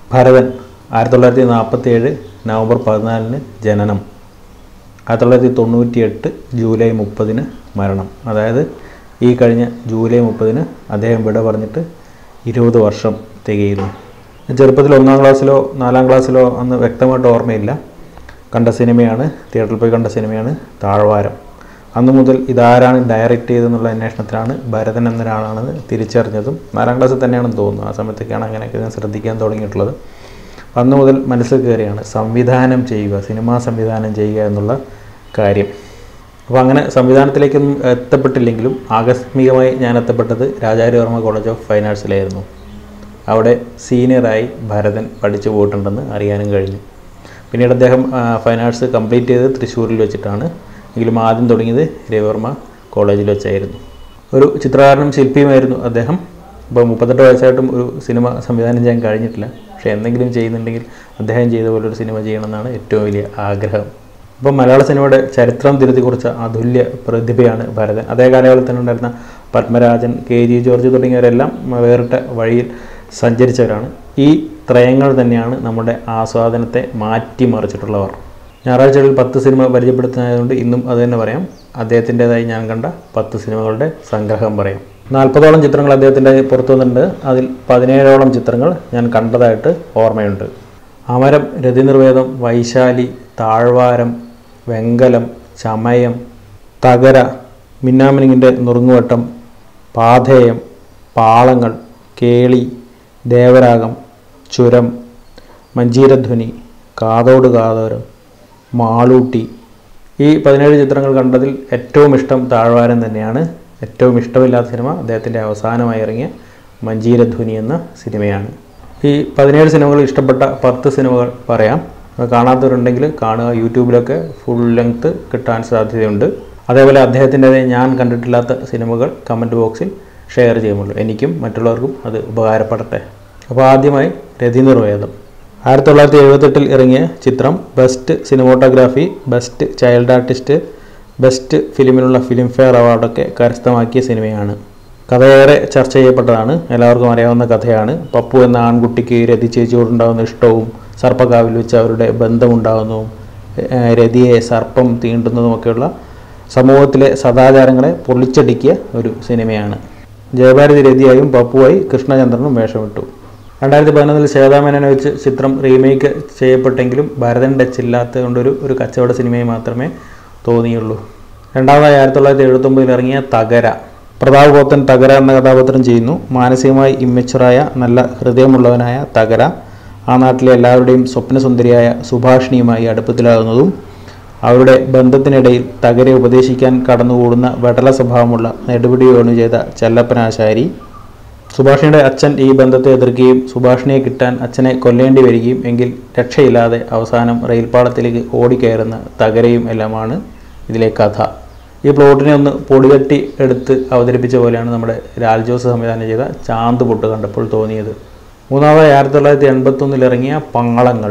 Bharathan 1947 November 14 ജനനം, 1998 July 30 മരണം. അതായത് ഈ കഴിഞ്ഞ ജൂലൈ 30 അദ്ദേഹം വിട പറഞ്ഞിട്ട് 20 വർഷം തികയുന്നു. ചെറുപ്പത്തിൽ 1-ാം ക്ലാസ്സിലോ 4-ാം ക്ലാസ്സിലോ അന്ന് വ്യക്തമായിട്ട് ഓർമ്മയില്ല. കണ്ട സിനിമയാണ്, തിയേറ്ററിൽ പോയി കണ്ട സിനിമയാണ് താഴ്വാരം. അന്നു മുതൽ ഇതാരാണ് ഡയറക്റ്റ് ചെയ്തെന്നുള്ള അന്വേഷണത്തിലാണ് ഭരതൻ എന്നൊരാളാണെന്ന് തിരിച്ചറിഞ്ഞതും. 4-ാം ക്ലാസ്സിൽ തന്നെയാണെന്ന് തോന്നുന്നു. ആ സമയത്തൊക്കെയാണ് അങ്ങനെയൊക്കെ ഞാൻ ശ്രദ്ധിക്കാൻ തുടങ്ങിയിട്ടുള്ളത്. അന്നു മുതൽ മനസ്സിൽ കയറിയാണ് സംവിധാനം ചെയ്യുക, സിനിമാ സംവിധാനം ചെയ്യുക എന്നുള്ള കാര്യം. അപ്പോൾ അങ്ങനെ സംവിധാനത്തിലേക്കൊന്നും എത്തപ്പെട്ടില്ലെങ്കിലും ആകസ്മികമായി ഞാൻ എത്തപ്പെട്ടത് രാജാരവിവർമ്മ കോളേജ് ഓഫ് ഫൈൻ ആർട്സിലായിരുന്നു. അവിടെ സീനിയറായി ഭരതൻ പഠിച്ചു പോയിട്ടുണ്ടെന്ന് അറിയാനും കഴിഞ്ഞു. പിന്നീട് അദ്ദേഹം ഫൈൻ ആർട്സ് കംപ്ലീറ്റ് ചെയ്ത് തൃശ്ശൂരിൽ വെച്ചിട്ടാണ്. എങ്കിലും ആദ്യം തുടങ്ങിയത് രവിവർമ്മ കോളേജിൽ വെച്ചായിരുന്നു. ഒരു ചിത്രകാരനും ശില്പിയുമായിരുന്നു അദ്ദേഹം. ഇപ്പോൾ 38 വയസ്സായിട്ടും ഒരു സിനിമ സംവിധാനം ചെയ്യാൻ കഴിഞ്ഞിട്ടില്ല. പക്ഷേ എന്തെങ്കിലും ചെയ്യുന്നുണ്ടെങ്കിൽ അദ്ദേഹം ചെയ്ത പോലൊരു സിനിമ ചെയ്യണമെന്നാണ് ഏറ്റവും വലിയ ആഗ്രഹം. അപ്പോൾ മലയാള സിനിമയുടെ ചരിത്രം തിരുത്തി കുറിച്ച അതുല്യ പ്രതിഭയാണ് ഭരതൻ. അതേ കാലയളവിൽ തന്നെ ഉണ്ടായിരുന്ന പത്മരാജൻ, KG ജോർജ് തുടങ്ങിയവരെല്ലാം വേറിട്ട വഴിയിൽ സഞ്ചരിച്ചവരാണ്. ഈ ത്രയങ്ങൾ തന്നെയാണ് നമ്മുടെ ആസ്വാദനത്തെ മാറ്റിമറിച്ചിട്ടുള്ളവർ. ഞായറാഴ്ചകളിൽ 10 സിനിമ പരിചയപ്പെടുത്തുന്നതുകൊണ്ട് ഇന്നും അത് തന്നെ പറയാം. അദ്ദേഹത്തിൻ്റെതായി ഞാൻ കണ്ട 10 സിനിമകളുടെ സംഗ്രഹം പറയാം. 40ഓളം ചിത്രങ്ങൾ അദ്ദേഹത്തിൻ്റെ പുറത്തു വന്നിട്ടുണ്ട്. അതിൽ 17ഓളം ചിത്രങ്ങൾ ഞാൻ കണ്ടതായിട്ട് ഓർമ്മയുണ്ട്. അമരം, രതിനിർവേദം, വൈശാലി, താഴ്വാരം, വെങ്കലം, ചമയം, തകര, മിന്നാമിനുങ്ങിൻ്റെ നുറുങ്ങുവട്ടം, പാഥേയം, പാളങ്ങൾ, കേളി, ദേവരാഗം, ചുരം, മഞ്ചീരധ്വനി, കാതോട് കാതോരം, മാളൂട്ടി. ഈ 17 ചിത്രങ്ങൾ കണ്ടതിൽ ഏറ്റവും ഇഷ്ടം താഴ്വാരം തന്നെയാണ്. ഏറ്റവും ഇഷ്ടമില്ലാത്ത സിനിമ അദ്ദേഹത്തിൻ്റെ അവസാനമായി ഇറങ്ങിയ മഞ്ചീരധ്വനി എന്ന സിനിമയാണ്. ഈ 17 സിനിമകൾ ഇഷ്ടപ്പെട്ട 10 സിനിമകൾ പറയാം. കാണാത്തവരുണ്ടെങ്കിൽ കാണുക. യൂട്യൂബിലൊക്കെ ഫുൾ ലെങ്ത്ത് കിട്ടാൻ സാധ്യതയുണ്ട്. അതേപോലെ അദ്ദേഹത്തിൻ്റെതായി ഞാൻ കണ്ടിട്ടില്ലാത്ത സിനിമകൾ കമൻറ്റ് ബോക്സിൽ ഷെയർ ചെയ്യുമുള്ളൂ. എനിക്കും മറ്റുള്ളവർക്കും അത് ഉപകാരപ്പെടട്ടെ. അപ്പോൾ ആദ്യമായി രതിനിർവേദം. 1978 ഇറങ്ങിയ ചിത്രം best cinematography, best child artist, best ഫിലിമിനുള്ള ഫിലിം ഫെയർ അവാർഡൊക്കെ കരസ്ഥമാക്കിയ സിനിമയാണ്. കഥയേറെ ചർച്ച ചെയ്യപ്പെട്ടതാണ്. എല്ലാവർക്കും അറിയാവുന്ന കഥയാണ്. പപ്പു എന്ന ആൺകുട്ടിക്ക് രതി ചേച്ചിയോടുണ്ടാകുന്ന ഇഷ്ടവും സർപ്പക്കാവിൽ വെച്ച് അവരുടെ ബന്ധമുണ്ടാകുന്നതും രതിയെ സർപ്പം തീണ്ടുന്നതുമൊക്കെയുള്ള സമൂഹത്തിലെ സദാചാരങ്ങളെ പൊളിച്ചടുക്കിയ ഒരു സിനിമയാണ്. ജയഭാരതി രതിയായും പപ്പുവായി കൃഷ്ണചന്ദ്രനും വേഷമിട്ടു. 2011 ശ്വേതാമേനോനെ വെച്ച് ചിത്രം റീമേക്ക് ചെയ്യപ്പെട്ടെങ്കിലും ഭരതൻ ടച്ചില്ലാത്തത് കൊണ്ടൊരു കച്ചവട സിനിമയെ മാത്രമേ തോന്നിയുള്ളൂ. രണ്ടാമതായി 1979 ഇറങ്ങിയ തകര. പ്രതാപ് പോത്തൻ തകര എന്ന കഥാപാത്രം ചെയ്യുന്നു. മാനസികമായി ഇമ്മച്ചുറായ നല്ല ഹൃദയമുള്ളവനായ തകര ആ നാട്ടിലെ എല്ലാവരുടെയും സ്വപ്നസുന്ദരിയായ സുഭാഷിണിയുമായി അടുപ്പത്തിലാകുന്നതും അവരുടെ ബന്ധത്തിനിടയിൽ തകരെ ഉപദേശിക്കാൻ കടന്നുകൂടുന്ന വെടല സ്വഭാവമുള്ള നെടുപിടി വേണു ചെയ്ത ചെല്ലപ്പനാശാരി. സുഭാഷിണിയുടെ അച്ഛൻ ഈ ബന്ധത്തെ എതിർക്കുകയും സുഭാഷിണിയെ കിട്ടാൻ അച്ഛനെ കൊല്ലേണ്ടി വരികയും എങ്കിൽ രക്ഷയില്ലാതെ അവസാനം റെയിൽപ്പാളത്തിലേക്ക് ഓടിക്കയറുന്ന തകരയും എല്ലാമാണ് ഇതിലെ കഥ. ഈ പ്ലോട്ടിനെ ഒന്ന് പൊടിതട്ടി എടുത്ത് അവതരിപ്പിച്ച പോലെയാണ് നമ്മുടെ ലാൽ ജോസ് സംവിധാനം ചെയ്ത ചാന്ത് പൊട്ട് കണ്ടപ്പോൾ തോന്നിയത്. മൂന്നാമതായി 1981 ഇറങ്ങിയ പങ്ങളങ്ങൾ.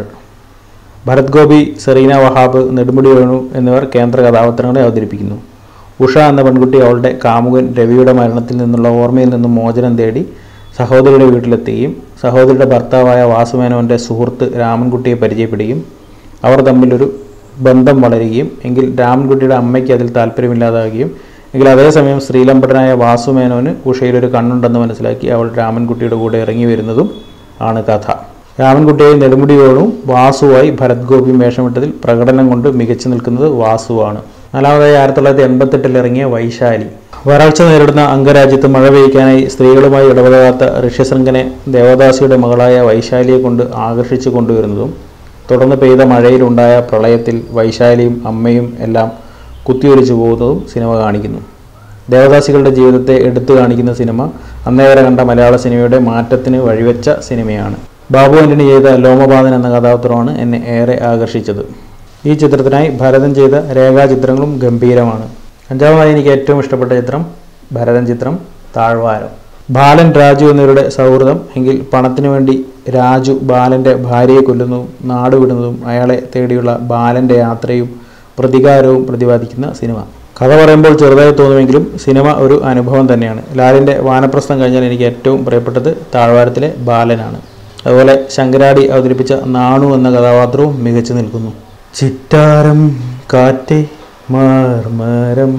ഭരത് ഗോപി, സെറീന വഹാബ്, നെടുമുടി വേണു എന്നിവർ കേന്ദ്ര കഥാപാത്രങ്ങളെ അവതരിപ്പിക്കുന്നു. ഉഷ എന്ന പെൺകുട്ടി അവളുടെ കാമുകൻ രവിയുടെ മരണത്തിൽ നിന്നുള്ള ഓർമ്മയിൽ നിന്നും മോചനം തേടി സഹോദരിയുടെ വീട്ടിലെത്തുകയും സഹോദരിയുടെ ഭർത്താവായ വാസുമേനോൻ്റെ സുഹൃത്ത് രാമൻകുട്ടിയെ പരിചയപ്പെടുകയും അവർ തമ്മിലൊരു ബന്ധം വളരുകയും എങ്കിൽ രാമൻകുട്ടിയുടെ അമ്മയ്ക്ക് അതിൽ താല്പര്യമില്ലാതാവുകയും എങ്കിൽ അതേസമയം ശ്രീലമ്പടനായ വാസുമേനോന് ഉഷയിലൊരു കണ്ണുണ്ടെന്ന് മനസ്സിലാക്കി അവൾ രാമൻകുട്ടിയുടെ കൂടെ ഇറങ്ങി വരുന്നതും ആണ് കഥ. രാമൻകുട്ടിയെ നെടുമുടി വേണു, വാസുവായി ഭരത് ഗോപിയും വേഷമിട്ടതിൽ പ്രകടനം കൊണ്ട് മികച്ചു നിൽക്കുന്നത് വാസുവാണ്. നാലാമതായി 1988 ഇറങ്ങിയ വൈശാലി. വരൾച്ച നേരിടുന്ന അംഗരാജ്യത്ത് മഴ പെയ്യ്ക്കാനായി സ്ത്രീകളുമായി ഇടപെടാത്ത ഋഷ്യശൃംഖനെ ദേവദാസിയുടെ മകളായ വൈശാലിയെ കൊണ്ട് ആകർഷിച്ചു കൊണ്ടുവരുന്നതും തുടർന്ന് പെയ്ത മഴയിലുണ്ടായ പ്രളയത്തിൽ വൈശാലിയും അമ്മയും എല്ലാം കുത്തിയൊലിച്ചു പോകുന്നതും സിനിമ കാണിക്കുന്നു. ദേവദാസികളുടെ ജീവിതത്തെ എടുത്തു കാണിക്കുന്ന സിനിമ അന്നേവരെ കണ്ട മലയാള സിനിമയുടെ മാറ്റത്തിന് വഴിവെച്ച സിനിമയാണ്. ബാബു ആൻ്റണി ചെയ്ത ലോമപാതൻ എന്ന കഥാപാത്രമാണ് എന്നെ ഏറെ ആകർഷിച്ചത്. ഈ ചിത്രത്തിനായി ഭരതൻ ചെയ്ത രേഖാചിത്രങ്ങളും ഗംഭീരമാണ്. അഞ്ചാമതായി എനിക്ക് ഏറ്റവും ഇഷ്ടപ്പെട്ട ചിത്രം ഭരതൻ ചിത്രം താഴ്വാരം. ബാലൻ, രാജു എന്നിവരുടെ സൗഹൃദം എങ്കിൽ പണത്തിനു വേണ്ടി രാജു ബാലൻ്റെ ഭാര്യയെ കൊല്ലുന്നതും നാട് വിടുന്നതും അയാളെ തേടിയുള്ള ബാലൻ്റെ യാത്രയും പ്രതികാരവും പ്രതിപാദിക്കുന്ന സിനിമ. കഥ പറയുമ്പോൾ ചെറുതായി തോന്നുമെങ്കിലും സിനിമ ഒരു അനുഭവം തന്നെയാണ്. ലാലിൻ്റെ വാനപ്രസ്ഥം കഴിഞ്ഞാൽ എനിക്ക് ഏറ്റവും പ്രിയപ്പെട്ടത് താഴ്വാരത്തിലെ ബാലനാണ്. അതുപോലെ ശങ്കരാടി അവതരിപ്പിച്ച നാണു എന്ന കഥാപാത്രവും മികച്ചു നിൽക്കുന്നു. ചിറ്റാരം കാറ്റേ മർമരം,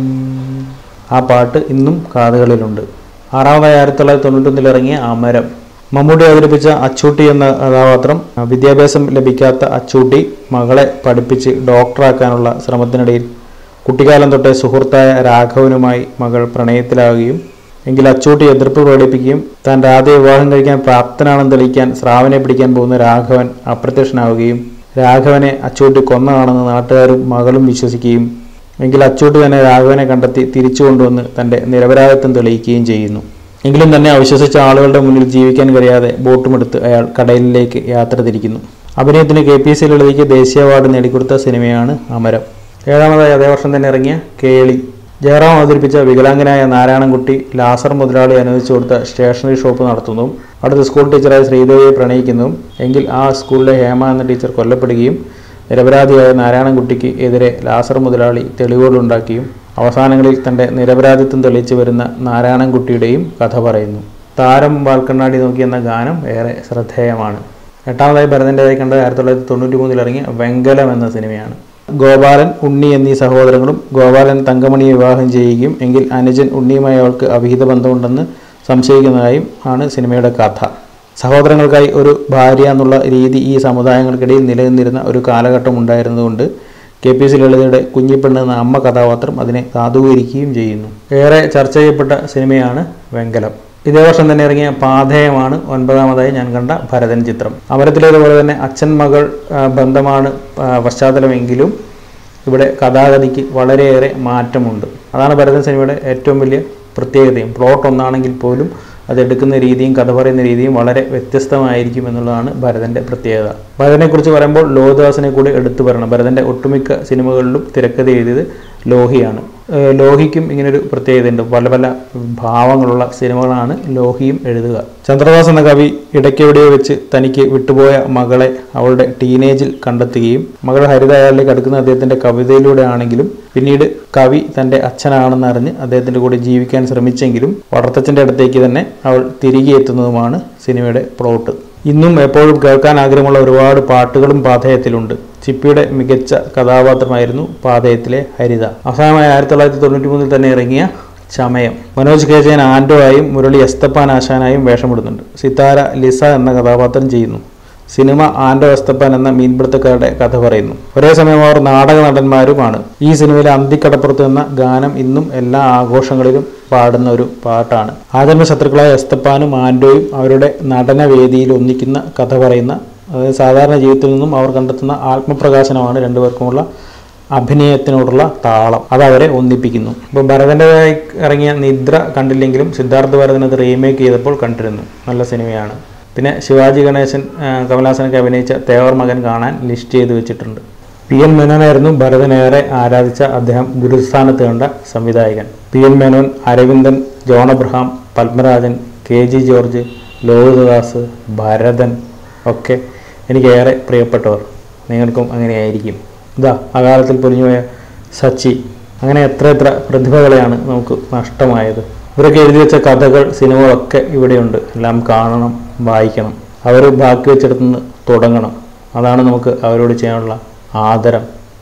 ആ പാട്ട് ഇന്നും കാതുകളിലുണ്ട്. ആറാമതായി 1991 ഇറങ്ങിയ അമരം. മമ്മൂട്ടി അവതരിപ്പിച്ച അച്ചൂട്ടി എന്ന കഥാപാത്രം വിദ്യാഭ്യാസം ലഭിക്കാത്ത അച്ചൂട്ടി മകളെ പഠിപ്പിച്ച് ഡോക്ടറാക്കാനുള്ള ശ്രമത്തിനിടയിൽ കുട്ടിക്കാലം തൊട്ടേ സുഹൃത്തായ രാഘവനുമായി മകൾ പ്രണയത്തിലാവുകയും എങ്കിൽ അച്ചൂട്ടി എതിർപ്പ് പ്രകടിപ്പിക്കുകയും താൻ രാധയെ വിവാഹം കഴിക്കാൻ പ്രാപ്തനാണെന്ന് തെളിയിക്കാൻ സ്രാവിനെ പിടിക്കാൻ പോകുന്ന രാഘവൻ അപ്രത്യക്ഷനാവുകയും രാഘവനെ അച്ചൂട്ടി കൊന്നതാണെന്ന് നാട്ടുകാരും മകളും വിശ്വസിക്കുകയും എങ്കിൽ അച്ചൂട്ടി തന്നെ രാഘവനെ കണ്ടെത്തി തിരിച്ചു കൊണ്ടുവന്ന് തൻ്റെ നിരപരാധിത്വം തെളിയിക്കുകയും ചെയ്യുന്നു. എങ്കിലും തന്നെ അവിശ്വസിച്ച ആളുകളുടെ മുന്നിൽ ജീവിക്കാൻ കഴിയാതെ ബോട്ടുമെടുത്ത് അയാൾ കടലിലേക്ക് യാത്ര തിരിക്കുന്നു. അഭിനയത്തിന് KPSC ലളിതയ്ക്ക് ദേശീയ അവാർഡ് നേടിക്കൊടുത്ത സിനിമയാണ് അമരം. ഏഴാമതായി അതേ വർഷം തന്നെ ഇറങ്ങിയ കേളി. ജയറാം അവതരിപ്പിച്ച വികലാംഗനായ നാരായണൻകുട്ടി ലാസർ മുതലാളി അനുവദിച്ചു കൊടുത്ത സ്റ്റേഷനറി ഷോപ്പ് നടത്തുന്നതും അടുത്ത സ്കൂൾ ടീച്ചറായ ശ്രീദേവിയെ പ്രണയിക്കുന്നതും എങ്കിൽ ആ സ്കൂളിലെ ഹേമ എന്ന ടീച്ചർ കൊല്ലപ്പെടുകയും നിരപരാധിയായ നാരായണൻകുട്ടിക്ക് എതിരെ ലാസർ മുതലാളി തെളിവുകളുണ്ടാക്കിയും അവസാനങ്ങളിൽ തൻ്റെ നിരപരാധിത്വം തെളിയിച്ചു വരുന്ന നാരായണൻകുട്ടിയുടെയും കഥ പറയുന്നു. താരം വാൽക്കണ്ണാടി നോക്കി എന്ന ഗാനം ഏറെ ശ്രദ്ധേയമാണ്. എട്ടാമതായി ഭരതൻ്റെതായി കണ്ടത് 1993 ഇറങ്ങിയ വെങ്കലം എന്ന സിനിമയാണ്. ഗോപാലൻ, ഉണ്ണി എന്നീ സഹോദരങ്ങളും ഗോപാലൻ തങ്കമണിയെ വിവാഹം ചെയ്യുകയും എങ്കിൽ അനുജൻ ഉണ്ണിയുമായി അവൾക്ക് അവിഹിത ബന്ധമുണ്ടെന്ന് സംശയിക്കുന്നതായും ആണ് സിനിമയുടെ കഥ. സഹോദരങ്ങൾക്കായി ഒരു ഭാര്യ എന്നുള്ള രീതി ഈ സമുദായങ്ങൾക്കിടയിൽ നിലനിന്നിരുന്ന ഒരു കാലഘട്ടം ഉണ്ടായിരുന്നതുകൊണ്ട് KPSC ലളിതയുടെ കുഞ്ഞിപ്പെണ്ണ് എന്ന അമ്മ കഥാപാത്രം അതിനെ സാധൂകരിക്കുകയും ചെയ്യുന്നു. ഏറെ ചർച്ച ചെയ്യപ്പെട്ട സിനിമയാണ് വെങ്കലം. ഇതേ വർഷം തന്നെ ഇറങ്ങിയ പാഥേയമാണ് 9ാമതായി ഞാൻ കണ്ട ഭരതൻ ചിത്രം. അമരത്തിലേതുപോലെ തന്നെ അച്ഛൻ മകൾ ബന്ധമാണ് പശ്ചാത്തലമെങ്കിലും ഇവിടെ കഥാഗതിക്ക് വളരെയേറെ മാറ്റമുണ്ട്. അതാണ് ഭരതൻ സിനിമയുടെ ഏറ്റവും വലിയ പ്രത്യേകതയും. പ്ലോട്ട് ഒന്നാണെങ്കിൽ പോലും അതെടുക്കുന്ന രീതിയും കഥ പറയുന്ന രീതിയും വളരെ വ്യത്യസ്തമായിരിക്കും എന്നുള്ളതാണ് ഭരതൻ്റെ പ്രത്യേകത. ഭരതനെക്കുറിച്ച് പറയുമ്പോൾ ലോഹിദാസിനെ കൂടി എടുത്തു പറയണം. ഭരതൻ്റെ ഒട്ടുമിക്ക സിനിമകളിലും തിരക്കഥ എഴുതിയത് ലോഹിയാണ്. ലോഹിക്കും ഇങ്ങനൊരു പ്രത്യേകതയുണ്ട്. പല പല ഭാവങ്ങളുള്ള സിനിമകളാണ് ലോഹിയും എഴുതുക. ചന്ദ്രദാസ് എന്ന കവി ഇടയ്ക്കെവിടെയോ വെച്ച് തനിക്ക് വിട്ടുപോയ മകളെ അവളുടെ ടീനേജിൽ കണ്ടെത്തുകയും മകൾ ഹരിത അയാളിലേക്ക് അടുക്കുന്ന അദ്ദേഹത്തിൻ്റെ കവിതയിലൂടെ ആണെങ്കിലും പിന്നീട് കവി തൻ്റെ അച്ഛനാണെന്നറിഞ്ഞ് അദ്ദേഹത്തിൻ്റെ കൂടെ ജീവിക്കാൻ ശ്രമിച്ചെങ്കിലും വളർത്തച്ഛൻ്റെ അടുത്തേക്ക് തന്നെ അവൾ തിരികെ എത്തുന്നതുമാണ് സിനിമയുടെ പ്ലോട്ട്. ഇന്നും എപ്പോഴും കേൾക്കാൻ ആഗ്രഹമുള്ള ഒരുപാട് പാട്ടുകളും പാഥേയത്തിലുണ്ട്. ചിപ്പിയുടെ മികച്ച കഥാപാത്രമായിരുന്നു പാഥേയത്തിലെ ഹരിത. അവസാനമായി 1993 തന്നെ ഇറങ്ങിയ ചമയം. മനോജ് കെ ജയൻ ആൻഡോ ആയും മുരളി എസ്തപ്പാൻ ആശാനായും വേഷമിടുന്നുണ്ട്. സിതാര ലിസ എന്ന കഥാപാത്രം ചെയ്യുന്നു. സിനിമ ആൻഡോ എസ്തപ്പാൻ എന്ന മീൻപിടുത്തക്കാരുടെ കഥ പറയുന്നു. ഒരേ സമയം അവർ നാടക നടന്മാരുമാണ്. ഈ സിനിമയിലെ അന്തിക്കടപ്പുറത്ത് എന്ന ഗാനം ഇന്നും എല്ലാ ആഘോഷങ്ങളിലും പാടുന്ന ഒരു പാട്ടാണ്. ആജന്മ ശത്രുക്കളായ എസ്തപ്പാനും ആൻഡോയും അവരുടെ നടനവേദിയിൽ ഒന്നിക്കുന്ന കഥ പറയുന്ന, അതായത് സാധാരണ ജീവിതത്തിൽ നിന്നും അവർ കണ്ടെത്തുന്ന ആത്മപ്രകാശനമാണ് രണ്ടുപേർക്കുമുള്ള അഭിനയത്തിനോടുള്ള താളം. അതവരെ ഒന്നിപ്പിക്കുന്നു. ഇപ്പോൾ ഭരതൻ്റെതായി ഇറങ്ങിയ നിദ്ര കണ്ടില്ലെങ്കിലും സിദ്ധാർത്ഥ ഭരതൻ അത് റീമേക്ക് ചെയ്തപ്പോൾ കണ്ടിരുന്നു. നല്ല സിനിമയാണ്. പിന്നെ ശിവാജി ഗണേശൻ കമലഹാസനൊക്കെ അഭിനയിച്ച തേവർ മകൻ കാണാൻ ലിസ്റ്റ് ചെയ്ത് വെച്ചിട്ടുണ്ട്. PN മേനോനായിരുന്നു ഭരതനേറെ ആരാധിച്ച അദ്ദേഹം ഗുരുസ്ഥാനത്ത് കണ്ട സംവിധായകൻ. PN മേനോൻ, അരവിന്ദൻ, ജോൺ അബ്രഹാം, പത്മരാജൻ, KG ജോർജ്, ലോഹിതദാസ്, ഭരതൻ ഒക്കെ എനിക്കേറെ പ്രിയപ്പെട്ടവർ. നിങ്ങൾക്കും അങ്ങനെയായിരിക്കും. ഇതാ അകാലത്തിൽ പൊലിഞ്ഞുപോയ സച്ചി, അങ്ങനെ എത്ര പ്രതിഭകളെയാണ് നമുക്ക് നഷ്ടമായത്. ഇവരൊക്കെ എഴുതി വെച്ച കഥകൾ, സിനിമകളൊക്കെ ഇവിടെയുണ്ട്. എല്ലാം കാണണം, വായിക്കണം. അവർ ബാക്കി വെച്ചെടുത്തുനിന്ന് തുടങ്ങണം. അതാണ് നമുക്ക് അവരോട് ചെയ്യാനുള്ള ആദരം,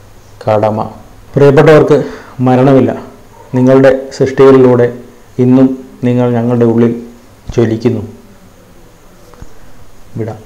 കടമ. പ്രിയപ്പെട്ടവർക്ക് മരണമില്ല. നിങ്ങളുടെ സൃഷ്ടികളിലൂടെ ഇന്നും നിങ്ങൾ ഞങ്ങളുടെ ഉള്ളിൽ ജ്വലിക്കുന്നു. വിടാം.